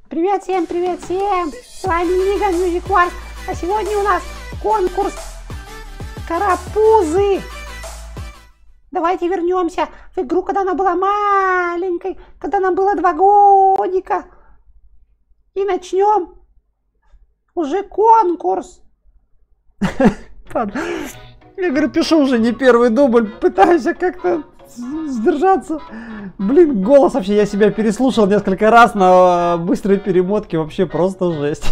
Привет всем, с вами Лига Music Wars, а сегодня у нас конкурс карапузы. Давайте вернемся в игру, когда она была маленькой, когда нам было 2 годика, и начнем уже конкурс. Я говорю, пишу уже не первый дубль, пытаюсь как-то сдержаться. Блин, голос вообще, я себя переслушал несколько раз на быстрой перемотке, вообще просто жесть.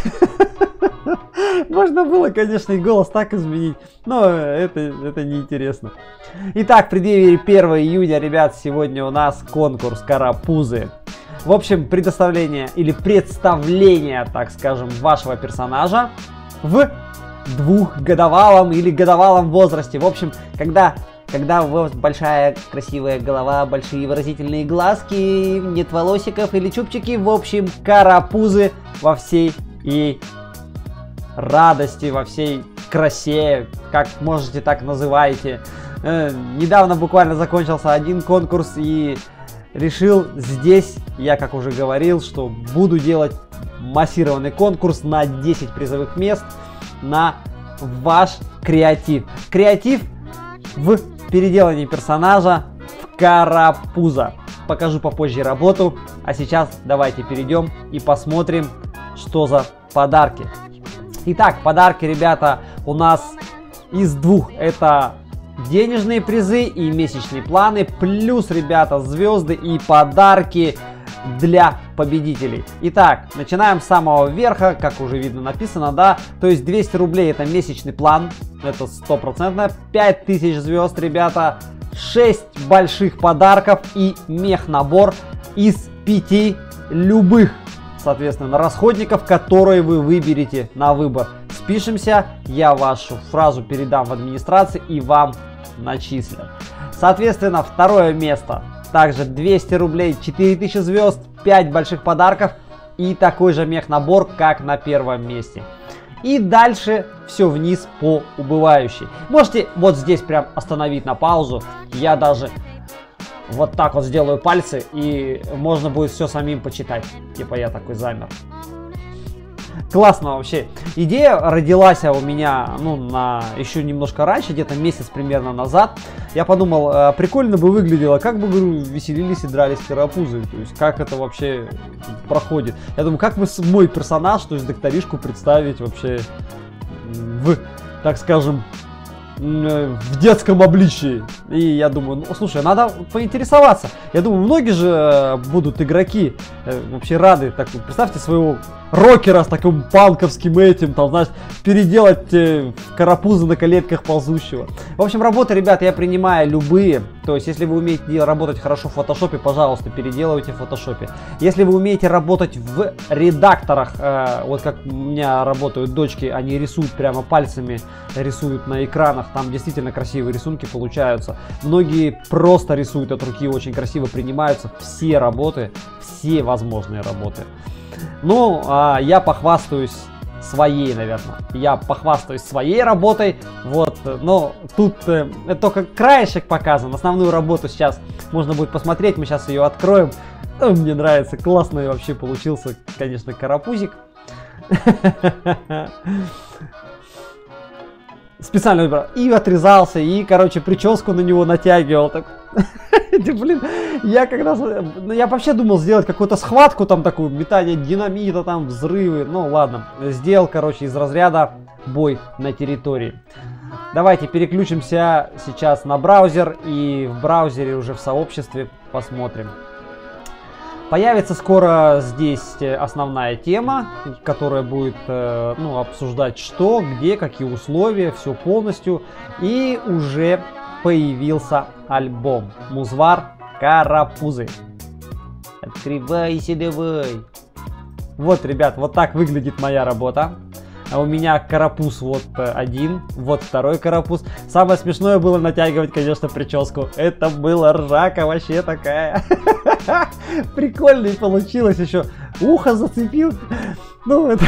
Можно было, конечно, и голос так изменить, но это неинтересно. Итак, в преддверии 1 июня, ребят, сегодня у нас конкурс карапузы. В общем, представление, так скажем, вашего персонажа в 2-годовалом или годовалом возрасте. В общем, когда у вас большая красивая голова, большие выразительные глазки, нет волосиков или чубчики, в общем, карапузы во всей и радости, во всей красе, как можете, так называйте. Недавно буквально закончился один конкурс и решил здесь, я как уже говорил, что буду делать массированный конкурс на 10 призовых мест на ваш креатив. Креатив в переделании персонажа в карапуза. Покажу попозже работу, а сейчас давайте перейдем и посмотрим, что за подарки. Итак, подарки, ребята, у нас из 2. Это денежные призы и месячные планы, плюс, ребята, звезды и подарки для победителей. Итак, начинаем с самого верха, как уже видно написано, да, то есть 200 рублей это месячный план, это 100%, 5000 звезд, ребята, 6 больших подарков и мех-набор из 5 любых, соответственно, расходников, которые вы выберете на выбор. Спишемся, я вашу фразу передам в администрации и вам начислят. Соответственно, второе место. Также 200 рублей, 4000 звезд, 5 больших подарков и такой же мех-набор, как на первом месте. И дальше все вниз по убывающей. Можете вот здесь прям остановить на паузу. Я даже вот так вот сделаю пальцы, и можно будет все самим почитать. Типа я такой замер. Классно вообще. Идея родилась у меня, еще немножко раньше, где-то месяц примерно назад. Я подумал, прикольно бы выглядело, как бы, говорю, веселились и дрались карапузы. То есть, как это вообще проходит. Я думаю, как бы мой персонаж, то есть докторишку, представить вообще в, так скажем, в детском обличии. И я думаю, слушай, надо поинтересоваться. Я думаю, многие же будут игроки вообще рады. Так, представьте своего рокера с таким панковским этим, там, знаешь, переделать карапузы на коленках ползущего. В общем, работы, ребят, я принимаю любые. То есть, если вы умеете работать хорошо в фотошопе, пожалуйста, переделывайте в фотошопе. Если вы умеете работать в редакторах, вот как у меня работают дочки, они рисуют прямо пальцами, рисуют на экранах, там действительно красивые рисунки получаются. Многие просто рисуют от руки, очень красиво принимаются все работы, все возможные работы. Ну, я похвастаюсь своей, наверное. Я похвастаюсь своей работой. Вот, но тут только краешек показан. Основную работу сейчас можно будет посмотреть. Мы сейчас ее откроем. Мне нравится. Классный вообще получился, конечно, карапузик. Специально выбрал. И отрезался, и, короче, прическу на него натягивал. Так. Блин, я вообще думал сделать какую-то схватку, там такую, метание динамита, там взрывы. Ну ладно, сделал, короче, из разряда бой на территории. Давайте переключимся сейчас на браузер, и в браузере уже в сообществе посмотрим. Появится скоро здесь основная тема, которая будет обсуждать что, где, какие условия, все полностью. И уже появился альбом Музвар Карапузы. Открывайся давай. Вот, ребят, вот так выглядит моя работа. А у меня карапуз вот один, вот второй карапуз. Самое смешное было натягивать, конечно, прическу. Это была ржака вообще такая. Прикольно и получилось еще. Ухо зацепил. Ну, это...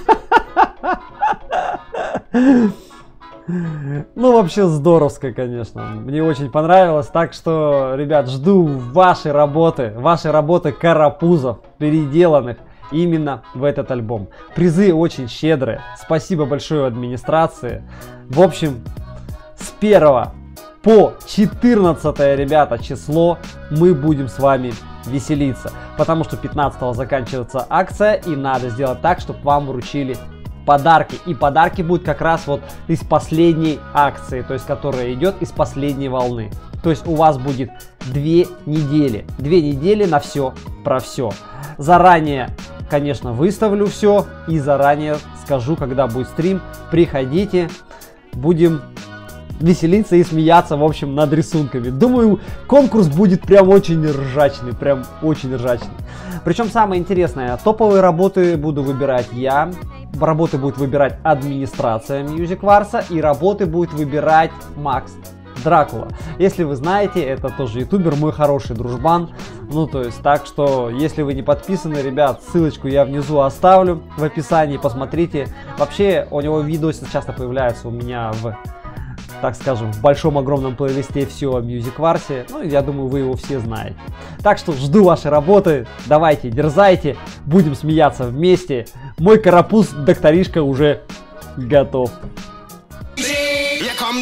Ну, вообще здоровско, конечно. Мне очень понравилось. Так что, ребят, жду вашей работы карапузов, переделанных. именно в этот альбом. Призы очень щедрые. Спасибо большое администрации. В общем, с 1 по 14, ребята, число мы будем с вами веселиться. Потому что 15 заканчивается акция, и надо сделать так, чтобы вам вручили подарки. И подарки будут как раз вот из последней акции, то есть которая идет из последней волны. То есть у вас будет 2 недели. 2 недели на все про все. Заранее, конечно, выставлю все и заранее скажу, когда будет стрим. Приходите, будем веселиться и смеяться, в общем, над рисунками. Думаю, конкурс будет прям очень ржачный, прям очень ржачный. Причем самое интересное, топовые работы буду выбирать я, работы будет выбирать администрация Music Wars, и работы будет выбирать Макс Дракула. Если вы знаете, это тоже ютубер, мой хороший дружбан. Ну, то есть, так что, если вы не подписаны, ребят, ссылочку я внизу оставлю в описании, посмотрите. Вообще, у него видосы часто появляются у меня в, так скажем, в большом огромном плейлисте все о Music Wars. Ну, я думаю, вы его все знаете. Так что жду вашей работы. Давайте, дерзайте. Будем смеяться вместе. Мой карапуз, докторишка, уже готов.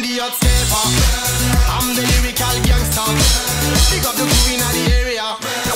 I'm the lyrical gangster. Pick up the crew in the area.